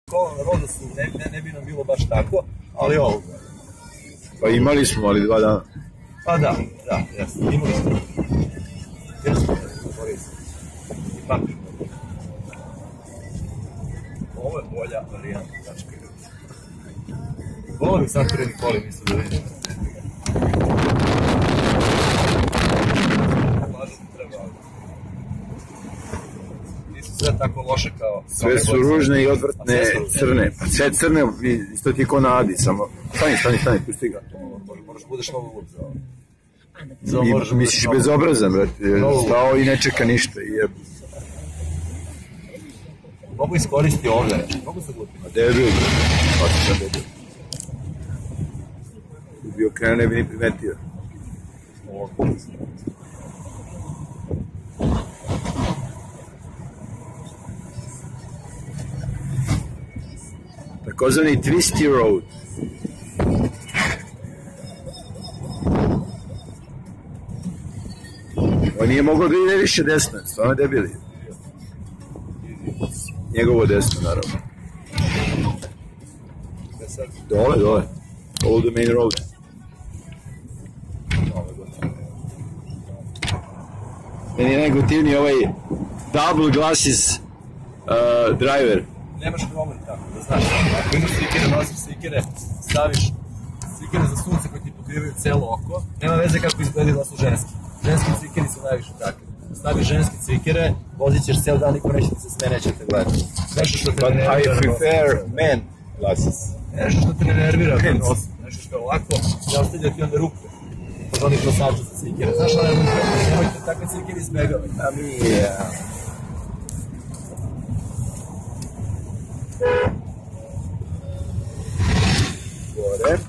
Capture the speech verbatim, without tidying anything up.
roda su, ne bi nam bilo baš tako, ali ovo. Pa imali smo, ali dva dana. Pa da, da, jesno, imali smo. Jesno, korisno. I papir. Ovo je bolja varijanta, tačka ljudi. Volio bih sam prvi koli, mislim da vidim. Sve tako loše kao... Sve su ružne i odvrtne crne. Pa sve crne, isto ti je ko na Adi, samo... Stani, stani, stani, pusti ga. Moraš budeš novo lud za ovo. Misliš bezobrazan, brate. Stao i ne čeka ništa. Mogu iskoristi ovdje. Mogu se glupiti. A debil, brate. Pa ti sam debil. Bio krenu, ne bi ni primetio. Ovo. Takozvani Twisty Road. On nije mogao da ide više desno, stvarno debili. Njegovo desno, naravno. Dole, dole. All the main road. Meni je najgotivniji ovaj double glasses uh, driver. Nemaš problem tako, da znaš. Ako imaš stikere, nosiš stikere, staviš stikere za sunce koji ti pokrivaju celo oko, nema veze kako izgledaju da su ženski. Ženski cikeri su najviše takvi. Staviš ženski cikere, vozit ćeš ceo dan, niko neće da se sme, neće te gledati. Nešto što te ne nervira. But I prefer men glasses. Nešto što te ne nervira, nešto što je ovako, ne ostavlja ti onda ruke. Od onih nosača za cikere. Znaš ona je ruka, nemojte takve cikeri izbegavati. A mi je... Gore.